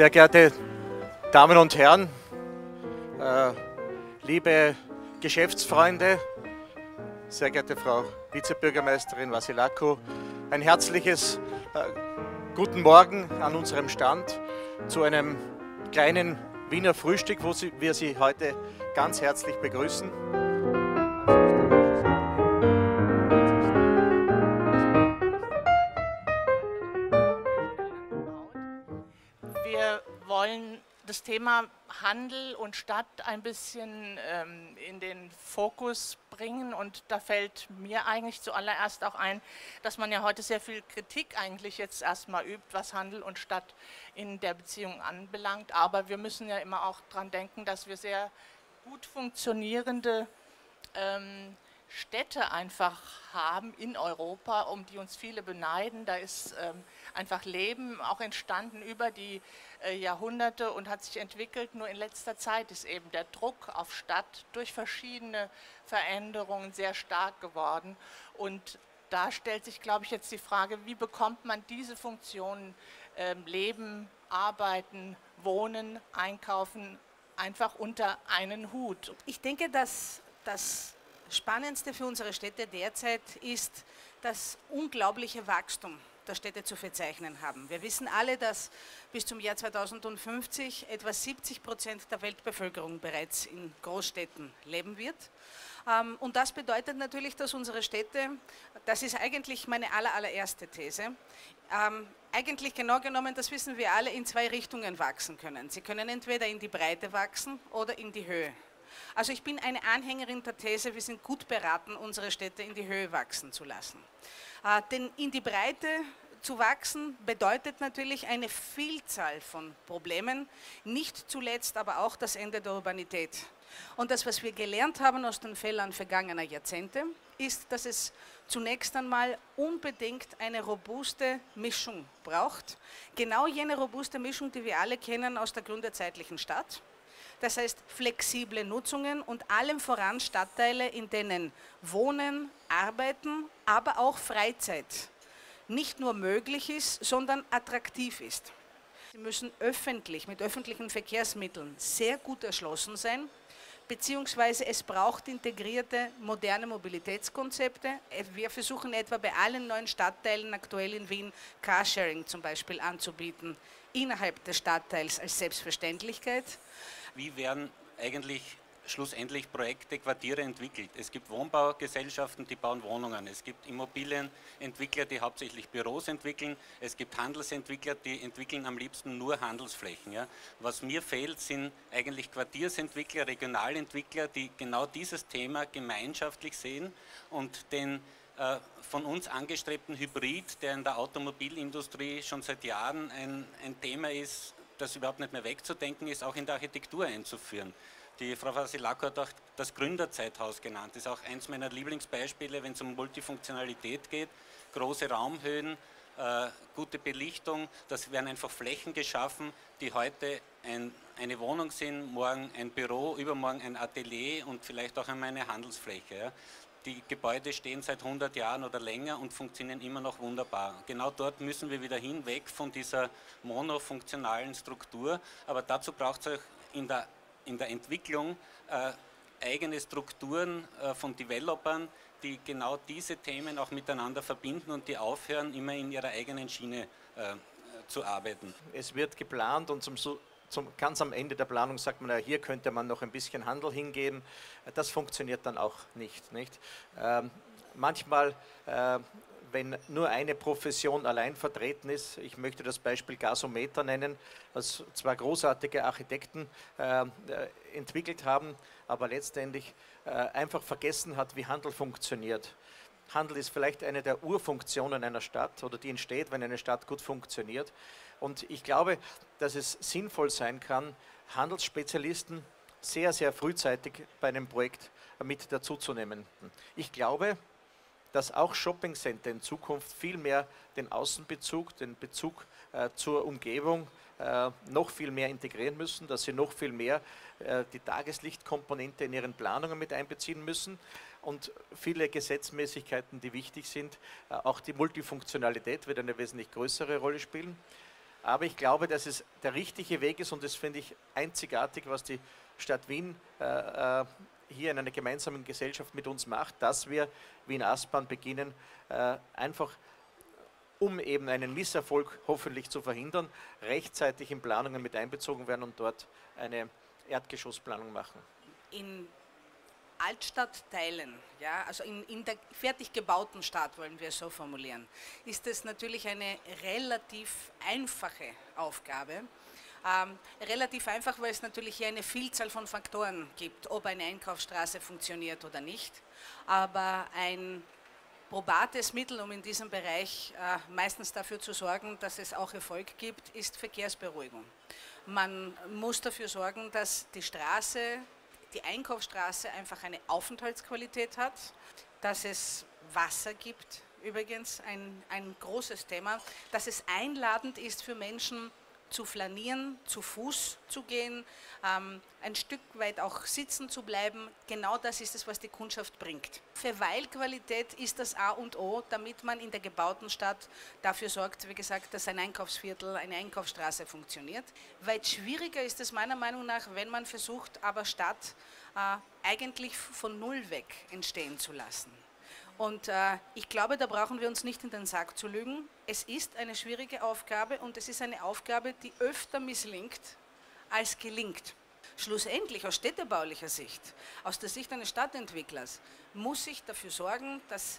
Sehr geehrte Damen und Herren, liebe Geschäftsfreunde, sehr geehrte Frau Vizebürgermeisterin Vasilako, ein herzliches guten Morgen an unserem Stand zu einem kleinen Wiener Frühstück, wo wir Sie heute ganz herzlich begrüßen. Wir wollen das Thema Handel und Stadt ein bisschen in den Fokus bringen, und da fällt mir eigentlich zuallererst auch ein, dass man ja heute sehr viel Kritik eigentlich jetzt erstmal übt, was Handel und Stadt in der Beziehung anbelangt, aber wir müssen ja immer auch daran denken, dass wir sehr gut funktionierende Städte einfach haben in Europa, um die uns viele beneiden. Da ist einfach Leben auch entstanden über die Jahrhunderte und hat sich entwickelt. Nur in letzter Zeit ist eben der Druck auf Stadt durch verschiedene Veränderungen sehr stark geworden. Und da stellt sich, glaube ich, jetzt die Frage, wie bekommt man diese Funktionen, Leben, Arbeiten, Wohnen, Einkaufen, einfach unter einen Hut? Ich denke, dass das Spannendste für unsere Städte derzeit ist das unglaubliche Wachstum, das Städte zu verzeichnen haben. Wir wissen alle, dass bis zum Jahr 2050 etwa 70% der Weltbevölkerung bereits in Großstädten leben wird. Und das bedeutet natürlich, dass unsere Städte, das ist eigentlich meine allererste These, eigentlich genau genommen, das wissen wir alle, in zwei Richtungen wachsen können. Sie können entweder in die Breite wachsen oder in die Höhe. Also ich bin eine Anhängerin der These, wir sind gut beraten, unsere Städte in die Höhe wachsen zu lassen. Denn in die Breite zu wachsen bedeutet natürlich eine Vielzahl von Problemen, nicht zuletzt aber auch das Ende der Urbanität. Und das, was wir gelernt haben aus den Fehlern vergangener Jahrzehnte, ist, dass es zunächst einmal unbedingt eine robuste Mischung braucht. Genau jene robuste Mischung, die wir alle kennen aus der gründerzeitlichen Stadt. Das heißt flexible Nutzungen und allem voran Stadtteile, in denen Wohnen, Arbeiten, aber auch Freizeit nicht nur möglich ist, sondern attraktiv ist. Sie müssen öffentlich, mit öffentlichen Verkehrsmitteln sehr gut erschlossen sein, beziehungsweise es braucht integrierte moderne Mobilitätskonzepte. Wir versuchen etwa bei allen neuen Stadtteilen aktuell in Wien Carsharing zum Beispiel anzubieten, innerhalb des Stadtteils als Selbstverständlichkeit. Wie werden eigentlich schlussendlich Projekte, Quartiere entwickelt? Es gibt Wohnbaugesellschaften, die bauen Wohnungen. Es gibt Immobilienentwickler, die hauptsächlich Büros entwickeln. Es gibt Handelsentwickler, die entwickeln am liebsten nur Handelsflächen. Ja. Was mir fehlt, sind eigentlich Quartiersentwickler, Regionalentwickler, die genau dieses Thema gemeinschaftlich sehen und den von uns angestrebten Hybrid, der in der Automobilindustrie schon seit Jahren ein Thema ist, das überhaupt nicht mehr wegzudenken ist, auch in der Architektur einzuführen. Die Frau Vasilako hat auch das Gründerzeithaus genannt. Das ist auch eins meiner Lieblingsbeispiele, wenn es um Multifunktionalität geht. Große Raumhöhen, gute Belichtung, das werden einfach Flächen geschaffen, die heute eine Wohnung sind, morgen ein Büro, übermorgen ein Atelier und vielleicht auch einmal eine Handelsfläche. Ja. Die Gebäude stehen seit 100 Jahren oder länger und funktionieren immer noch wunderbar. Genau dort müssen wir wieder hin, weg von dieser monofunktionalen Struktur. Aber dazu braucht es auch in der Entwicklung eigene Strukturen von Developern, die genau diese Themen auch miteinander verbinden und die aufhören, immer in ihrer eigenen Schiene zu arbeiten. Es wird geplant und ganz am Ende der Planung sagt man, ja, hier könnte man noch ein bisschen Handel hingeben. Das funktioniert dann auch nicht. Manchmal, wenn nur eine Profession allein vertreten ist, ich möchte das Beispiel Gasometer nennen, was zwei großartige Architekten entwickelt haben, aber letztendlich einfach vergessen hat, wie Handel funktioniert. Handel ist vielleicht eine der Urfunktionen einer Stadt oder die entsteht, wenn eine Stadt gut funktioniert. Und ich glaube, dass es sinnvoll sein kann, Handelsspezialisten sehr, sehr frühzeitig bei einem Projekt mit dazuzunehmen. Ich glaube, dass auch Shoppingcenter in Zukunft viel mehr den Außenbezug, den Bezug zur Umgebung noch viel mehr integrieren müssen, dass sie noch viel mehr die Tageslichtkomponente in ihren Planungen mit einbeziehen müssen und viele Gesetzmäßigkeiten, die wichtig sind. Auch die Multifunktionalität wird eine wesentlich größere Rolle spielen. Aber ich glaube, dass es der richtige Weg ist und das finde ich einzigartig, was die Stadt Wien hier in einer gemeinsamen Gesellschaft mit uns macht, dass wir Wien-Aspern beginnen, einfach um eben einen Misserfolg hoffentlich zu verhindern, rechtzeitig in Planungen mit einbezogen werden und dort eine Erdgeschossplanung machen. In Altstadtteilen, ja, also in der fertig gebauten Stadt, wollen wir es so formulieren, ist es natürlich eine relativ einfache Aufgabe. Relativ einfach, weil es natürlich hier eine Vielzahl von Faktoren gibt, ob eine Einkaufsstraße funktioniert oder nicht. Aber ein probates Mittel, um in diesem Bereich meistens dafür zu sorgen, dass es auch Erfolg gibt, ist Verkehrsberuhigung. Man muss dafür sorgen, dass die Straße, die Einkaufsstraße einfach eine Aufenthaltsqualität hat, dass es Wasser gibt, übrigens ein großes Thema, dass es einladend ist für Menschen zu flanieren, zu Fuß zu gehen, ein Stück weit auch sitzen zu bleiben. Genau das ist es, was die Kundschaft bringt. Verweilqualität ist das A und O, damit man in der gebauten Stadt dafür sorgt, wie gesagt, dass ein Einkaufsviertel, eine Einkaufsstraße funktioniert. Weit schwieriger ist es meiner Meinung nach, wenn man versucht, aber Stadt eigentlich von Null weg entstehen zu lassen. Und ich glaube, da brauchen wir uns nicht in den Sack zu lügen. Es ist eine schwierige Aufgabe und es ist eine Aufgabe, die öfter misslingt als gelingt. Schlussendlich aus städtebaulicher Sicht, aus der Sicht eines Stadtentwicklers, muss ich dafür sorgen, dass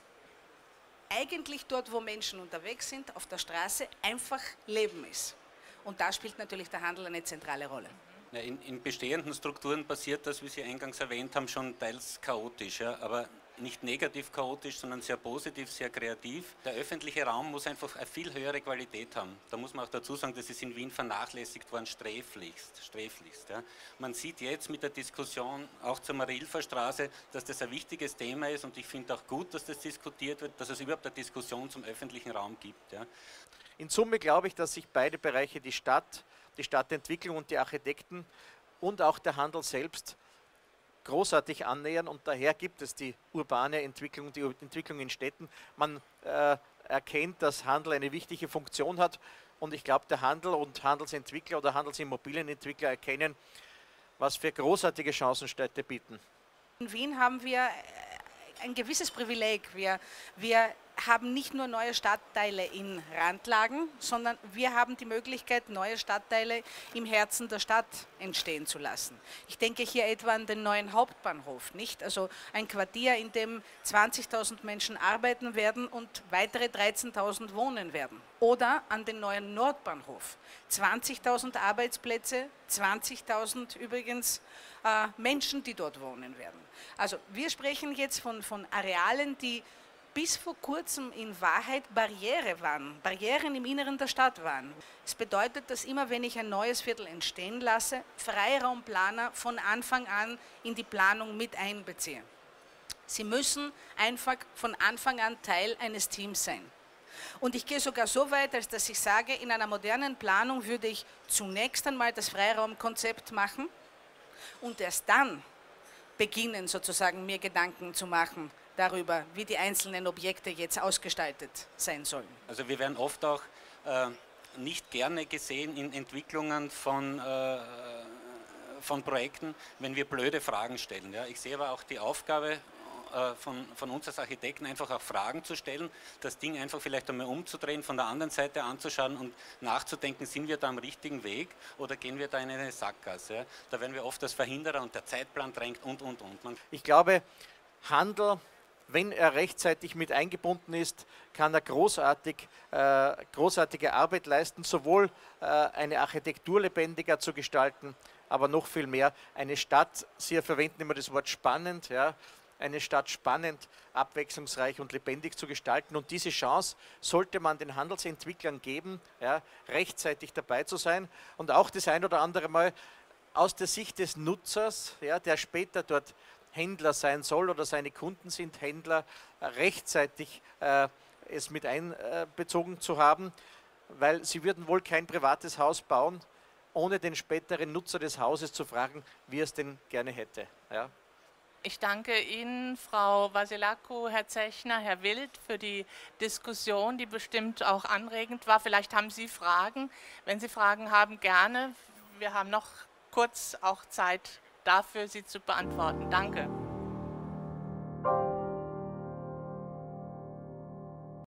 eigentlich dort, wo Menschen unterwegs sind, auf der Straße einfach Leben ist. Und da spielt natürlich der Handel eine zentrale Rolle. Ja, in bestehenden Strukturen passiert das, wie Sie eingangs erwähnt haben, schon teils chaotisch, ja, aber nicht negativ chaotisch, sondern sehr positiv, sehr kreativ. Der öffentliche Raum muss einfach eine viel höhere Qualität haben. Da muss man auch dazu sagen, das ist in Wien vernachlässigt worden, sträflichst. Ja. Man sieht jetzt mit der Diskussion auch zur Marilfer Straße, dass das ein wichtiges Thema ist und ich finde auch gut, dass das diskutiert wird, dass es überhaupt eine Diskussion zum öffentlichen Raum gibt. Ja. In Summe glaube ich, dass sich beide Bereiche, die Stadt, die Stadtentwicklung und die Architekten und auch der Handel selbst großartig annähern und daher gibt es die urbane Entwicklung, die Entwicklung in Städten. Man erkennt, dass Handel eine wichtige Funktion hat und ich glaube, der Handel und Handelsentwickler oder Handelsimmobilienentwickler erkennen, was für großartige Chancen Städte bieten. In Wien haben wir ein gewisses Privileg. Wir haben nicht nur neue Stadtteile in Randlagen, sondern wir haben die Möglichkeit, neue Stadtteile im Herzen der Stadt entstehen zu lassen. Ich denke hier etwa an den neuen Hauptbahnhof, nicht? Also ein Quartier, in dem 20.000 Menschen arbeiten werden und weitere 13.000 wohnen werden. Oder an den neuen Nordbahnhof. 20.000 Arbeitsplätze, 20.000 übrigens Menschen, die dort wohnen werden. Also wir sprechen jetzt von Arealen, die bis vor kurzem in Wahrheit Barrieren im Inneren der Stadt waren. Es bedeutet, dass immer, wenn ich ein neues Viertel entstehen lasse, Freiraumplaner von Anfang an in die Planung mit einbeziehe. Sie müssen einfach von Anfang an Teil eines Teams sein. Und ich gehe sogar so weit, als dass ich sage, in einer modernen Planung würde ich zunächst einmal das Freiraumkonzept machen und erst dann beginnen, sozusagen mir Gedanken zu machen darüber, wie die einzelnen Objekte jetzt ausgestaltet sein sollen. Also wir werden oft auch nicht gerne gesehen in Entwicklungen von Projekten, wenn wir blöde Fragen stellen. Ja. Ich sehe aber auch die Aufgabe von uns als Architekten, einfach auch Fragen zu stellen, das Ding einfach vielleicht einmal umzudrehen, von der anderen Seite anzuschauen und nachzudenken, sind wir da am richtigen Weg oder gehen wir da in eine Sackgasse. Ja. Da werden wir oft als Verhinderer und der Zeitplan drängt und. Ich glaube, Handel, wenn er rechtzeitig mit eingebunden ist, kann er großartige Arbeit leisten, sowohl eine Architektur lebendiger zu gestalten, aber noch viel mehr eine Stadt, Sie verwenden immer das Wort spannend, ja, eine Stadt spannend, abwechslungsreich und lebendig zu gestalten. Und diese Chance sollte man den Handelsentwicklern geben, ja, rechtzeitig dabei zu sein und auch das ein oder andere Mal aus der Sicht des Nutzers, ja, der später dort Händler sein soll oder seine Kunden sind Händler, rechtzeitig es mit einbezogen zu haben, weil sie würden wohl kein privates Haus bauen, ohne den späteren Nutzer des Hauses zu fragen, wie er es denn gerne hätte. Ja. Ich danke Ihnen, Frau Vasilako, Herr Zechner, Herr Wild, für die Diskussion, die bestimmt auch anregend war. Vielleicht haben Sie Fragen. Wenn Sie Fragen haben, gerne. Wir haben noch kurz auch Zeit dafür, sie zu beantworten. Danke.